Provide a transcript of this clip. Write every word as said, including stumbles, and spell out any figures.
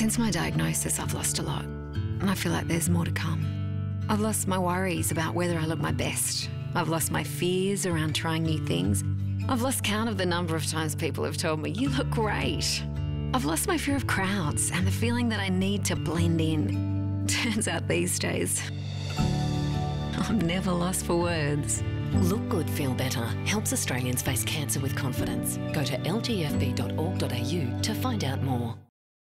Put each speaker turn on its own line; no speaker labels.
Since my diagnosis, I've lost a lot, and I feel like there's more to come. I've lost my worries about whether I look my best. I've lost my fears around trying new things. I've lost count of the number of times people have told me, "You look great." I've lost my fear of crowds and the feeling that I need to blend in. Turns out these days, I'm never lost for words.
Look Good, Feel Better helps Australians face cancer with confidence. Go to L G F B dot org dot A U to find out more.